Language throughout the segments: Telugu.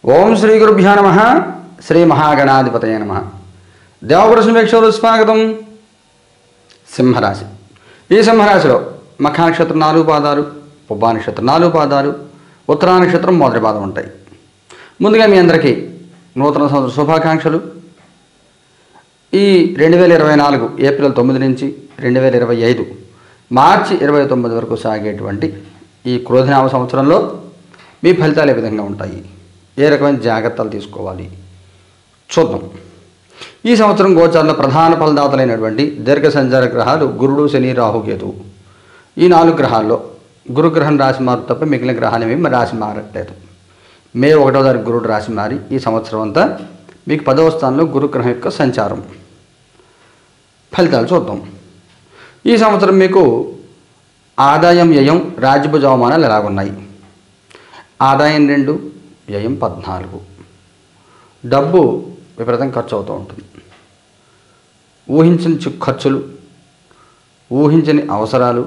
ఓం శ్రీ గురుభ్యో నమః. శ్రీ మహాగణాధిపతయే నమః. దేవపురుషులకు స్వాగతం. సింహరాశి. ఈ సింహరాశిలో మఖా నక్షత్రం 4 పాదాలు, పుబ్బా నక్షత్రం 4 పాదాలు, ఉత్తరా నక్షత్రం మొదటి పాదం ఉంటాయి. ముందుగా మీ అందరికీ నూతన సంవత్సర శుభాకాంక్షలు. ఈ 2024 ఏప్రిల్ 9 నుంచి 2025 మార్చి 29 వరకు సాగేటువంటి ఈ క్రోధినామ సంవత్సరంలో మీ ఫలితాలు ఏ విధంగా ఉంటాయి, ఏ రకమైన జాగ్రత్తలు తీసుకోవాలి చూద్దాం. ఈ సంవత్సరం గోచారంలో ప్రధాన ఫలదాతలైనటువంటి దీర్ఘ సంచార గ్రహాలు గురుడు, శని, రాహు, కేతువు. ఈ 4 గ్రహాల్లో గురుగ్రహం రాశి మారు తప్ప మిగిలిన గ్రహాలు ఏమీ రాశి మారట్లేదు. మే 1వ తారీఖు గురుడు రాశి మారి ఈ సంవత్సరం అంతా మీకు 10వ స్థానంలో గురుగ్రహం యొక్క సంచారం. ఫలితాలు చూద్దాం. ఈ సంవత్సరం మీకు ఆదాయం, వ్యయం, రాజ్యభుజ అవమానాలు ఎలాగున్నాయి? ఆదాయం 2, వ్యయం 14. డబ్బు విపరీతం ఖర్చు అవుతూ ఉంటుంది. ఊహించని ఖర్చులు, ఊహించని అవసరాలు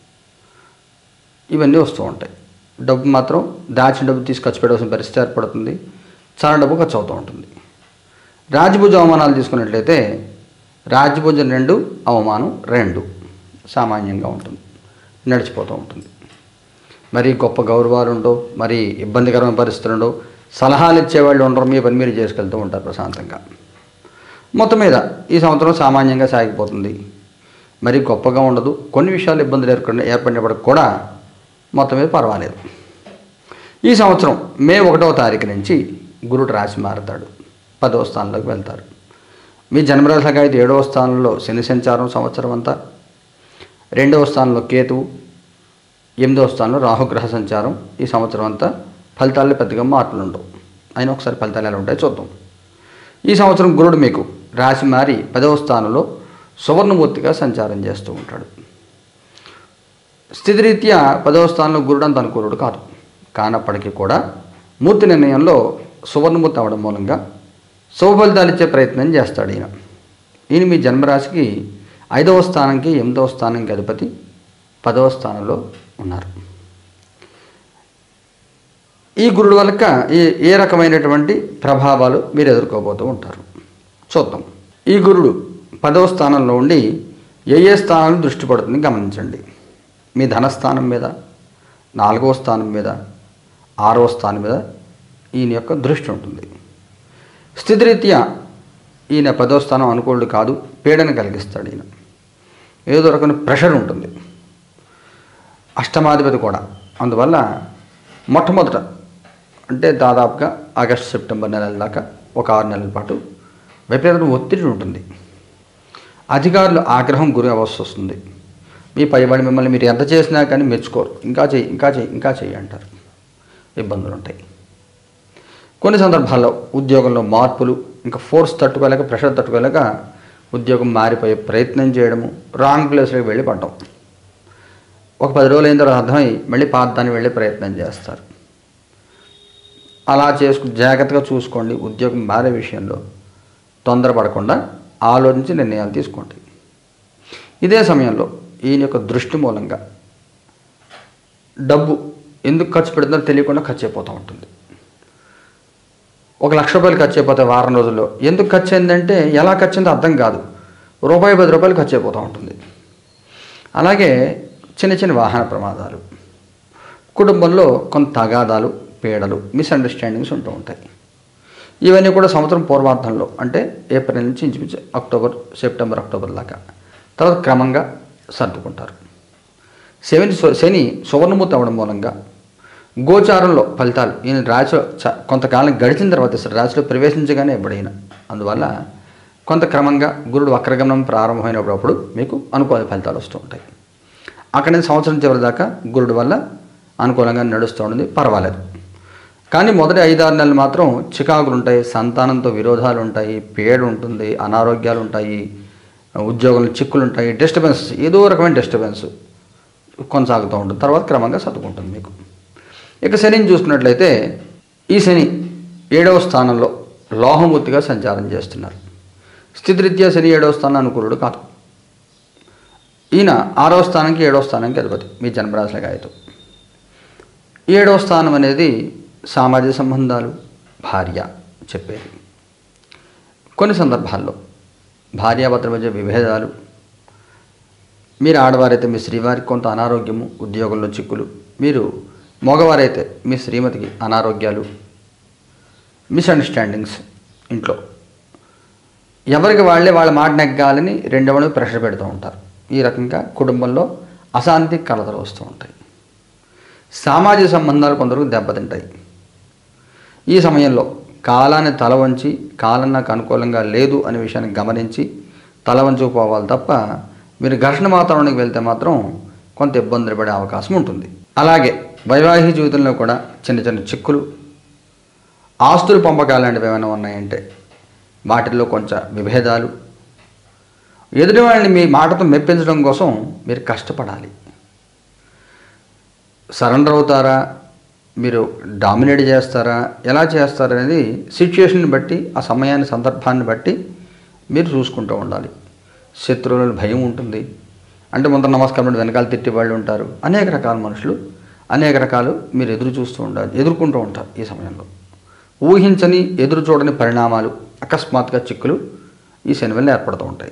ఇవన్నీ వస్తూ ఉంటాయి. డబ్బు మాత్రం దాచిన డబ్బు తీసి ఖర్చు పెట్టవలసిన పరిస్థితి ఏర్పడుతుంది. చాలా డబ్బు ఖర్చు అవుతూ ఉంటుంది. రాజ్యభుజ అవమానాలు తీసుకున్నట్లయితే రాజ్యభుజం 2, అవమానం 2 సామాన్యంగా ఉంటుంది, నడిచిపోతూ ఉంటుంది. మరి గొప్ప గౌరవాలు ఉండవు, మరి ఇబ్బందికరమైన పరిస్థితులు ఉండవు, సలహాలు ఇచ్చేవాళ్ళు ఉండరు, మీ పని మీరు చేసుకెళ్తూ ఉంటారు ప్రశాంతంగా. మొత్తం మీద ఈ సంవత్సరం సామాన్యంగా సాగిపోతుంది. మరి గొప్పగా ఉండదు, కొన్ని విషయాలు ఇబ్బందులు ఏర్పడినప్పటికి కూడా మొత్తం మీద పర్వాలేదు. ఈ సంవత్సరం మే 1వ తారీఖు నుంచి గురుడు రాశి మారుతాడు, 10వ స్థానంలోకి వెళ్తారు. మీ జన్మరాశికి అయితే 7వ స్థానంలో శని సంచారం సంవత్సరం అంతా, 2వ స్థానంలో కేతువు, 8వ స్థానంలో రాహుగ్రహ సంచారం. ఈ సంవత్సరం అంతా ఫలితాల్లో పెద్దగా మార్పులు ఉండవు. అయినా ఒకసారి ఫలితాలు ఎలా ఉంటాయో చూద్దాం. ఈ సంవత్సరం గురుడు మీకు రాశి మారి 10వ స్థానంలో సువర్ణమూర్తిగా సంచారం చేస్తూ ఉంటాడు. స్థితిరీత్యా 10వ స్థానంలో గురుడు అంత అనుకూలుడు కాదు, కానప్పటికీ కూడా మూర్తి నిర్ణయంలో సువర్ణమూర్తి అవడం మూలంగా శుభ ఫలితాలు ఇచ్చే ప్రయత్నం చేస్తాడు ఈయన మీ జన్మరాశికి 5వ స్థానంకి 8వ స్థానంకి అధిపతి 10వ స్థానంలో ఉన్నారు. ఈ గురుడు వల్ల ఏ రకమైనటువంటి ప్రభావాలు మీరు ఎదుర్కోబోతూ ఉంటారు చూద్దాం. ఈ గురుడు 10వ స్థానంలో ఉండి ఏ స్థానాలు దృష్టి పడుతుంది గమనించండి. మీ ధనస్థానం మీద, 4వ స్థానం మీద, 6వ స్థానం మీద ఈయన యొక్క దృష్టి ఉంటుంది. స్థితిరీత్యా ఈయన 10వ స్థానం అనుకూలుడు కాదు, పీడన కలిగిస్తాడు. ఈయన ఏదో రకమైన ప్రెషర్ ఉంటుంది, అష్టమాధిపతి కూడా. అందువల్ల మొట్టమొదట అంటే దాదాపుగా ఆగస్టు, సెప్టెంబర్ నెలల దాకా ఒక 6 నెలల పాటు విపరీతమైన ఒత్తిడి ఉంటుంది. అధికారులు ఆగ్రహం గురి అవ్వాల్సి వస్తుంది. మీ పైవాడి మిమ్మల్ని మీరు ఎంత చేసినా కానీ మెచ్చుకోరు, ఇంకా చెయ్యి ఇంకా చెయ్యి ఇంకా చెయ్యి అంటారు. ఇబ్బందులు ఉంటాయి. కొన్ని సందర్భాల్లో ఉద్యోగంలో మార్పులు, ఇంకా ఫోర్స్ తట్టుకోలేక, ప్రెషర్ తట్టుకోలేక ఉద్యోగం మారిపోయే ప్రయత్నం చేయడము, రాంగ్ ప్లేస్లోకి వెళ్ళి పడ్డం. ఒక 10 రోజులు అయిన తర్వాత అర్థమై మళ్ళీ పాతదాన్ని వెళ్ళే ప్రయత్నం చేస్తారు. అలా జాగ్రత్తగా చూసుకోండి. ఉద్యోగం మారే విషయంలో తొందరపడకుండా ఆలోచించి నిర్ణయాలు తీసుకోండి. ఇదే సమయంలో ఈయన యొక్క దృష్టి మూలంగా డబ్బు ఎందుకు ఖర్చు పెడుతుందో తెలియకుండా ఖర్చు అయిపోతూ ఉంటుంది. 1 లక్ష రూపాయలు ఖర్చు అయిపోతే వారం రోజుల్లో ఎందుకు ఖర్చు అయిందంటే ఎలా ఖర్చు అయిందో అర్థం కాదు, రూపాయి 10 రూపాయలు ఖర్చు అయిపోతూ ఉంటుంది. అలాగే చిన్న చిన్న వాహన ప్రమాదాలు, కుటుంబంలో కొంత తగాదాలు, పీడలు, మిస్అండర్స్టాండింగ్స్ ఉంటూ ఉంటాయి. ఇవన్నీ కూడా సంవత్సరం పూర్వార్థంలో అంటే ఏప్రిల్ నుంచి ఇంచుమించు అక్టోబర్, సెప్టెంబర్, అక్టోబర్ దాకా, తర్వాత క్రమంగా సర్దుకుంటారు. శని సువర్ణమూర్తి అవ్వడం మూలంగా గోచారంలో ఫలితాలు ఈయన రాశిలో కొంతకాలం గడిచిన తర్వాత రాశిలో ప్రవేశించగానే ఎప్పుడైనా, అందువల్ల కొంత క్రమంగా గురుడు వక్రగమనం ప్రారంభమైనప్పుడు మీకు అనుకూల ఫలితాలు వస్తూ ఉంటాయి. అక్కడి నుంచి సంవత్సరం చివరి దాకా గురుడు వల్ల అనుకూలంగా నడుస్తూ ఉంటుంది, పర్వాలేదు. కానీ మొదటి 5-6 నెలలు మాత్రం చికాకులు ఉంటాయి, సంతానంతో విరోధాలు ఉంటాయి, పీడ ఉంటుంది, అనారోగ్యాలు ఉంటాయి, ఉద్యోగంలో చిక్కులు ఉంటాయి, డిస్టర్బెన్స్, ఏదో రకమైన డిస్టర్బెన్స్ కొనసాగుతూ ఉంటుంది. తర్వాత క్రమంగా సర్దుకుంటుంది మీకు. ఇక శనిని చూసుకున్నట్లయితే ఈ శని 7వ స్థానంలో లోహమూర్తిగా సంచారం చేస్తున్నారు. స్థితిరీత్యా శని 7వ స్థానం అనుకూలుడు కాదు. ఈయన 6వ స్థానానికి 7వ స్థానానికి అధిపతి మీ జన్మరాశిలో అయితే. 7వ స్థానం అనేది సామాజిక సంబంధాలు, భార్య చెప్పేది. కొన్ని సందర్భాల్లో భార్యాభర్తల మధ్య విభేదాలు, మీరు ఆడవారైతే మీ శ్రీవారికి కొంత అనారోగ్యము, ఉద్యోగంలో చిక్కులు, మీరు మగవారైతే మీ శ్రీమతికి అనారోగ్యాలు, మిస్అండర్స్టాండింగ్స్, ఇంట్లో ఎవరికి వాళ్ళే వాళ్ళ మాట నెగ్గాలని రెండవని ప్రెషర్ పెడుతూ ఉంటారు. ఈ రకంగా కుటుంబంలో అశాంతి, కలతలు వస్తూ ఉంటాయి. సామాజిక సంబంధాలు కొందరికి దెబ్బతింటాయి. ఈ సమయంలో కాలాన్ని తల వంచి, కాలం నాకు అనుకూలంగా లేదు అనే విషయాన్ని గమనించి తల వంచుకుపోవాలి తప్ప మీరు ఘర్షణ వాతావరణానికి వెళ్తే మాత్రం కొంత ఇబ్బందులు పడే అవకాశం ఉంటుంది. అలాగే వైవాహిక జీవితంలో కూడా చిన్న చిన్న చిక్కులు, ఆస్తులు పంపకాలు లాంటివి ఏమైనా ఉన్నాయంటే వాటిల్లో కొంచెం విభేదాలు, ఎదుటి వాళ్ళని మీ మాటతో మెప్పించడం కోసం మీరు కష్టపడాలి. సరెండర్ అవుతారా, మీరు డామినేట్ చేస్తారా, ఎలా చేస్తారనేది సిచ్యుయేషన్ని బట్టి, ఆ సమయాన్ని, సందర్భాన్ని బట్టి మీరు చూసుకుంటూ ఉండాలి. శత్రువుల భయం ఉంటుంది. అంటే ముందర నమస్కారం వెనకాల తిట్టి వాళ్ళు ఉంటారు. అనేక రకాల మనుషులు, అనేక రకాలు మీరు ఎదుర్కొంటూ ఉంటారు. ఈ సమయంలో ఊహించని, ఎదురు చూడని పరిణామాలు, అకస్మాత్తుగా చిక్కులు ఈ శని వల్ల ఏర్పడుతూ ఉంటాయి.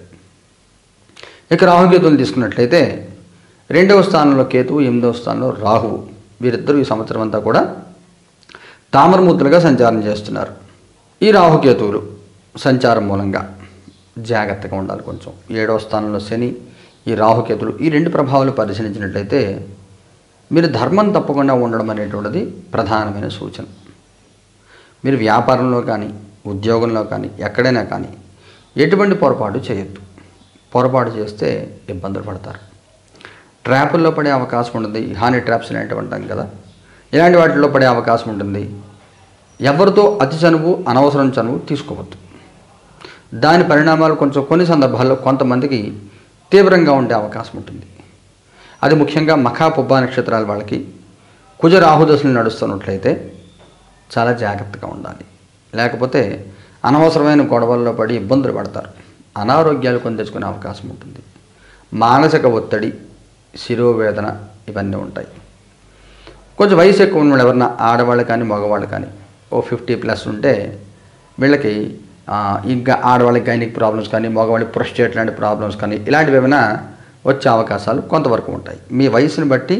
ఇక రాహుకేతువులు తీసుకున్నట్లయితే 2వ స్థానంలో కేతువు, 8వ స్థానంలో రాహువు, వీరిద్దరూ ఈ సంవత్సరం అంతా కూడా తామరమూర్తులుగా సంచారం చేస్తున్నారు. ఈ రాహుకేతువులు సంచారం మూలంగా జాగ్రత్తగా ఉండాలి. కొంచెం 7వ స్థానంలో శని, ఈ రాహుకేతువులు, ఈ 2 ప్రభావాలు పరిశీలించినట్లయితే మీరు ధర్మం తప్పకుండా ఉండడం అనేటువంటిది ప్రధానమైన సూచన. మీరు వ్యాపారంలో కానీ, ఉద్యోగంలో కానీ, ఎక్కడైనా కానీ ఎటువంటి పొరపాటు చేయొద్దు. పొరపాటు చేస్తే ఇబ్బందులు పడతారు. ట్రాపుల్లో పడే అవకాశం ఉంటుంది. హానీ ట్రాప్స్ అనేటివి అంటాం కదా, ఇలాంటి వాటిల్లో పడే అవకాశం ఉంటుంది. ఎవరితో అతి చనువు, అనవసరం చనువు తీసుకోవద్దు. దాని పరిణామాలు కొంచెం కొన్ని సందర్భాల్లో కొంతమందికి తీవ్రంగా ఉండే అవకాశం ఉంటుంది. అది ముఖ్యంగా మఖా, పుబ్బా నక్షత్రాల వాళ్ళకి కుజ రాహు దశలు నడుస్తున్నట్లయితే చాలా జాగ్రత్తగా ఉండాలి. లేకపోతే అనవసరమైన గొడవల్లో పడి ఇబ్బందులు పడతారు. అనారోగ్యాలు కొని తెచ్చుకునే అవకాశం ఉంటుంది. మానసిక ఒత్తిడి, శిరోవేదన ఇవన్నీ ఉంటాయి. కొంచెం వయసు ఎక్కువ ఉన్న వాళ్ళు ఎవరన్నా, ఆడవాళ్ళు కానీ మగవాళ్ళు కానీ, ఓ 50+ ఉంటే వీళ్ళకి ఇంకా ఆడవాళ్ళకి గైనిక్ ప్రాబ్లమ్స్ కానీ, మగవాళ్ళకి ప్రొస్టేట్ లాంటి ప్రాబ్లమ్స్ కానీ, ఇలాంటివి ఏమైనా వచ్చే అవకాశాలు కొంతవరకు ఉంటాయి. మీ వయసుని బట్టి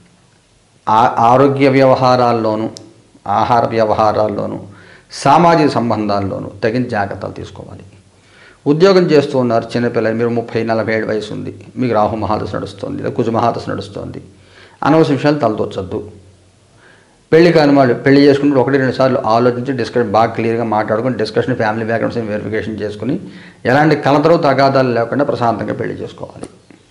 ఆరోగ్య వ్యవహారాల్లోనూ, ఆహార వ్యవహారాల్లోనూ, సామాజిక సంబంధాల్లోనూ తగిన జాగ్రత్తలు తీసుకోవాలి. ఉద్యోగం చేస్తూ ఉన్నారు చిన్నపిల్లలు, మీరు 30-40 వయసు ఉంది, మీకు రాహు మహాదశ నడుస్తుంది, లేదా కుజ మహాదశ నడుస్తుంది, అనవసర విషయాలు తలదొచ్చద్దు. పెళ్లి కాని వాళ్ళు పెళ్లి చేసుకుంటూ 1-2 సార్లు ఆలోచించి డిస్కషన్ బాగా క్లియర్గా మాట్లాడుకుని, డిస్కషన్, ఫ్యామిలీ బ్యాక్గ్రౌండ్స్ వెరిఫికేషన్ చేసుకుని, ఎలాంటి కలతలు తగాదాలు లేకుండా ప్రశాంతంగా పెళ్లి చేసుకోవాలి.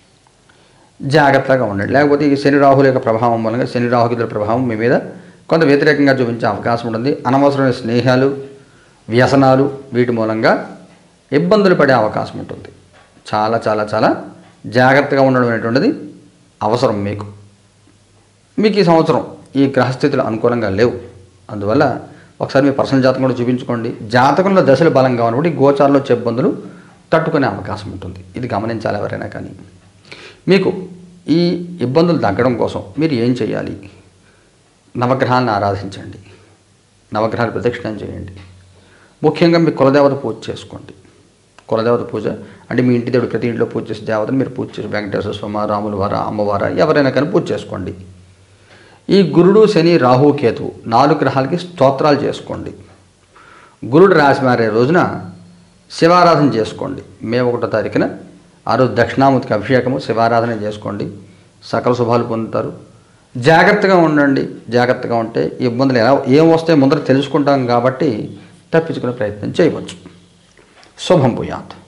జాగ్రత్తగా ఉండండి. లేకపోతే ఈ శని రాహుల యొక్క ప్రభావం మూలంగా, శని రాహుకేతుల ప్రభావం మీ మీద కొంత వ్యతిరేకంగా చూపించే అవకాశం ఉంటుంది. అనవసరమైన స్నేహాలు, వ్యసనాలు, వీటి మూలంగా ఇబ్బందులు పడే అవకాశం ఉంటుంది. చాలా చాలా చాలా జాగ్రత్తగా ఉండడం అనేటువంటిది అవసరం. మీకు ఈ సంవత్సరం ఈ గ్రహస్థితులు అనుకూలంగా లేవు. అందువల్ల ఒకసారి మీ పర్సనల్ జాతకం కూడా చూపించుకోండి. జాతకంలో దశలు బలంగా ఉన్నప్పుడు ఈ గోచారంలో వచ్చే ఇబ్బందులు తట్టుకునే అవకాశం ఉంటుంది. ఇది గమనించాలి ఎవరైనా కానీ. మీకు ఈ ఇబ్బందులు తగ్గడం కోసం మీరు ఏం చేయాలి? నవగ్రహాలను ఆరాధించండి, నవగ్రహాలు ప్రదక్షిణం చేయండి. ముఖ్యంగా మీ కులదేవత పూజ చేసుకోండి. కులదేవత పూజ అంటే మీ ఇంటి దేవుడు, ప్రతి ఇంట్లో పూజ చేసే దేవతను మీరు పూజ చేసి, వెంకటేశ్వర స్వామి, రాముల వార, అమ్మవార, ఎవరైనా కానీ పూజ చేసుకోండి. ఈ గురుడు, శని, రాహు, కేతువు 4 గ్రహాలకి స్తోత్రాలు చేసుకోండి. గురుడు రాశి మారే రోజున శివారాధన చేసుకోండి. మే 1వ తారీఖున ఆ రోజు దక్షిణామూర్తికి అభిషేకము, శివారాధన చేసుకోండి. సకల శుభాలు పొందుతారు. జాగ్రత్తగా ఉండండి. జాగ్రత్తగా ఉంటే ఇబ్బందులు ఏం వస్తే ముందర తెలుసుకుంటాం కాబట్టి తప్పించుకునే ప్రయత్నం చేయవచ్చు. శుభం భూయాత్.